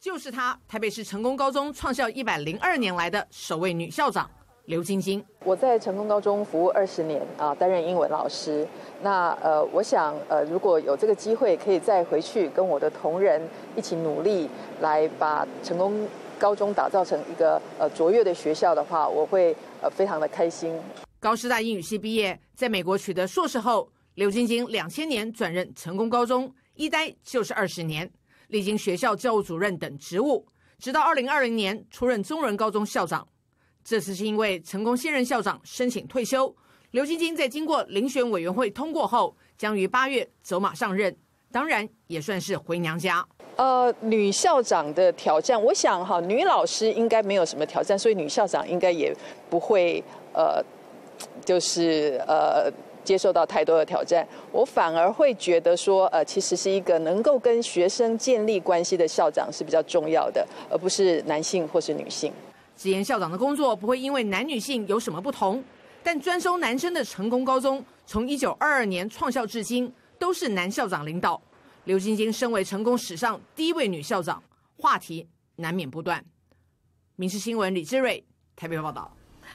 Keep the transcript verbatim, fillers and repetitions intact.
就是她，台北市成功高中创校一百零二年来的首位女校长刘晶晶。 我在成功高中服务二十年啊，担任英文老师。那呃，我想呃，如果有这个机会，可以再回去跟我的同仁一起努力，来把成功高中打造成一个呃卓越的学校的话，我会呃非常的开心。 高师大英语系毕业，在美国取得硕士后，刘晶晶两千年转任成功高中，一待就是二十年，历经学校教务主任等职务，直到二零二零年出任中仁高中校长。这次是因为成功现任校长申请退休，刘晶晶在经过遴选委员会通过后，将于八月走马上任，当然也算是回娘家。 呃，女校长的挑战，我想哈，女老师应该没有什么挑战，所以女校长应该也不会呃，就是呃接受到太多的挑战。我反而会觉得说，呃，其实是一个能够跟学生建立关系的校长是比较重要的，而不是男性或是女性。 直言校长的工作不会因为男女性有什么不同，但专收男生的成功高中，从一九二二年创校至今都是男校长领导。刘晶晶身为成功史上第一位女校长，话题难免不断。民视新闻李志瑞台北报道。